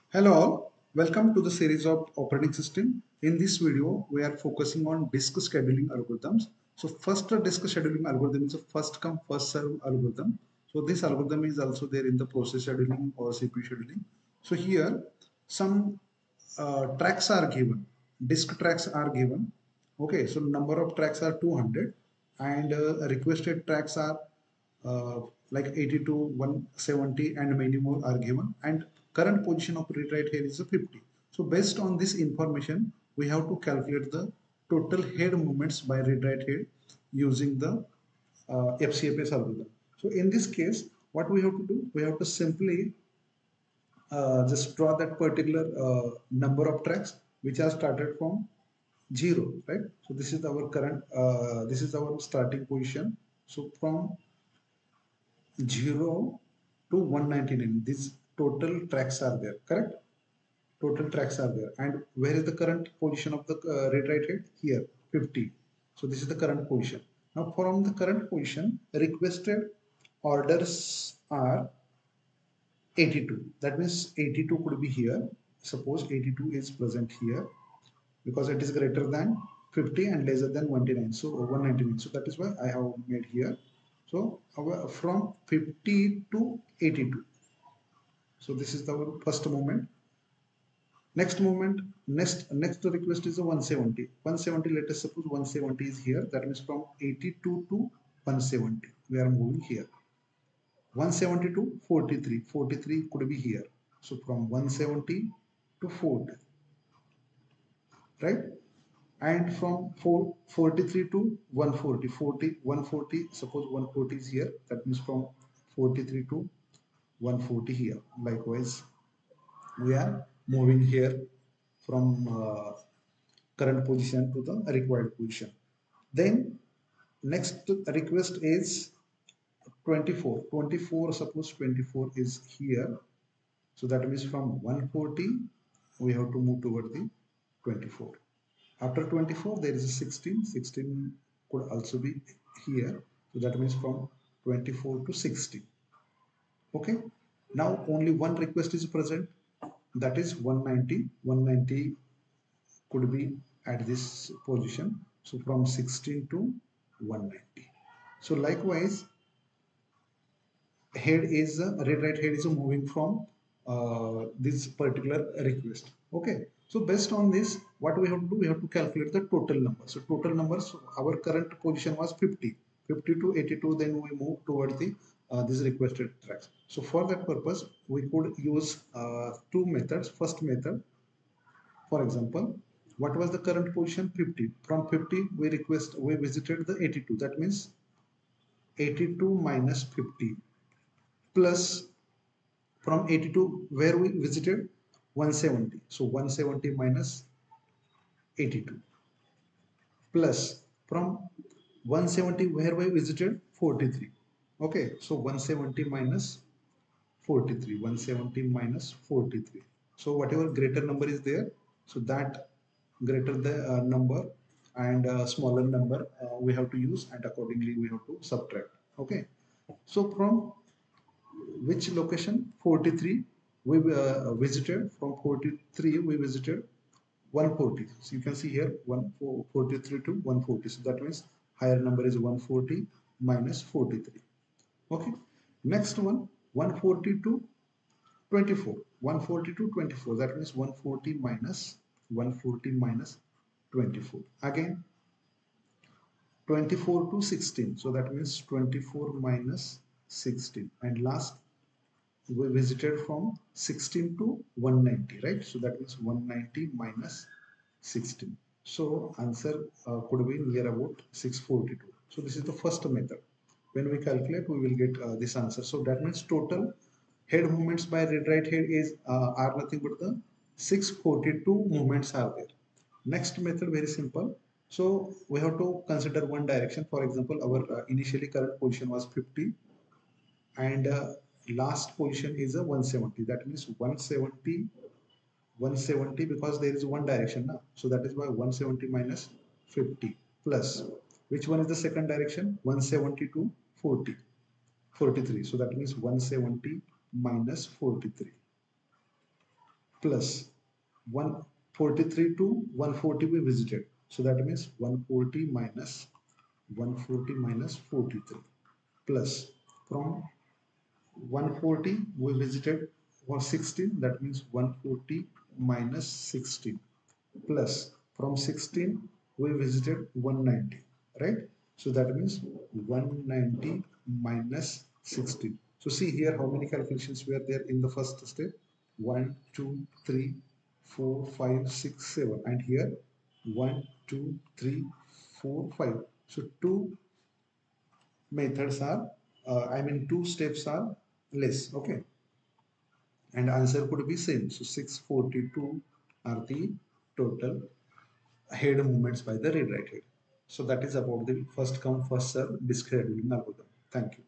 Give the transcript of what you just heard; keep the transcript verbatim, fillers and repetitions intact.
Hello all, welcome to the series of operating system. In this video, we are focusing on disk scheduling algorithms. So first disk scheduling algorithm is a first come first serve algorithm. So this algorithm is also there in the process scheduling or C P U scheduling. So here some uh, tracks are given, disk tracks are given. Okay, so number of tracks are two hundred and uh, requested tracks are uh, like eighty-two, one seventy and many more are given, and current position of read write here is fifty. So based on this information we have to calculate the total head movements by read write head using the uh, F C F S algorithm. So in this case what we have to do, we have to simply uh, just draw that particular uh, number of tracks which are started from zero, right? So this is our current uh, this is our starting position. So from zero to one ninety-nine, these total tracks are there, correct? Total tracks are there, and where is the current position of the uh, read write head? Here, fifty. So this is the current position. Now from the current position requested orders are eighty-two. That means eighty-two could be here. Suppose eighty-two is present here because it is greater than fifty and lesser than one ninety-nine. So one ninety-nine. So that is why I have made here. So our, from fifty to eighty-two. So this is our first movement. Next movement, next next request is a one seventy. one seventy, let us suppose one seventy is here. That means from eighty-two to one seventy. We are moving here. one seventy to forty-three. forty-three could be here. So from one seventy to forty, right? And from four forty-three to one forty. forty, one forty, suppose one forty is here. That means from forty-three to one forty here. Likewise, we are moving here from uh, current position to the required position. Then next request is twenty-four. twenty-four, suppose twenty-four is here. So that means from one forty, we have to move toward the twenty-four. After twenty-four, there is a sixteen. sixteen could also be here. So that means from twenty-four to sixty. Okay. Now only one request is present. That is one ninety. one ninety could be at this position. So from sixteen to one ninety. So likewise, head is uh, read write head is moving from uh, this particular request. Okay. So based on this, what we have to do, we have to calculate the total number. So total numbers, our current position was fifty. fifty to eighty-two, then we move towards the uh, this requested tracks. So for that purpose, we could use uh, two methods. First method, for example, what was the current position? fifty. From fifty, we request we visited the eighty-two. That means eighty-two minus fifty plus from eighty-two where we visited one seventy. So one seventy minus eighty-two plus from one seventy where we visited forty-three. Okay, so one seventy minus forty-three. one seventy minus forty-three. So whatever greater number is there, so that greater the uh, number and uh, smaller number uh, we have to use, and accordingly we have to subtract. Okay, so from which location? forty-three we uh, visited. From forty-three we visited one forty. So you can see here one forty-three to one forty. So that means higher number is one forty minus forty-three. Okay. Next one, one forty to twenty-four. one forty to twenty-four. That means one forty minus one forty minus twenty-four. Again twenty-four to sixteen. So that means twenty-four minus sixteen. And last, we visited from sixteen to one ninety, right? So that means one ninety minus sixteen. So answer uh, could be near about six forty-two. So this is the first method. When we calculate, we will get uh, this answer. So that means total head movements by read write head is uh, are nothing but the six forty-two movements are there. Next method, very simple. So we have to consider one direction. For example, our uh, initially current position was fifty and uh, last position is a one seventy. That means one seventy, one seventy, because there is one direction now. So that is why one seventy minus fifty plus which one is the second direction? one seventy to forty, forty-three. So that means one seventy minus forty-three. plus one forty-three to one forty we visited. So that means one forty minus one forty minus forty-three plus from one forty we visited was sixteen, that means one forty minus sixteen plus from sixteen we visited one ninety, right? So that means one ninety minus sixteen. So see here how many calculations were there in the first step. one two three four five six seven, and here one two three four five. So two methods are uh, I mean two steps are less, okay, and answer could be same. So six forty-two are the total head movements by the read write head. So that is about the first come first serve disk scheduling algorithm. Thank you.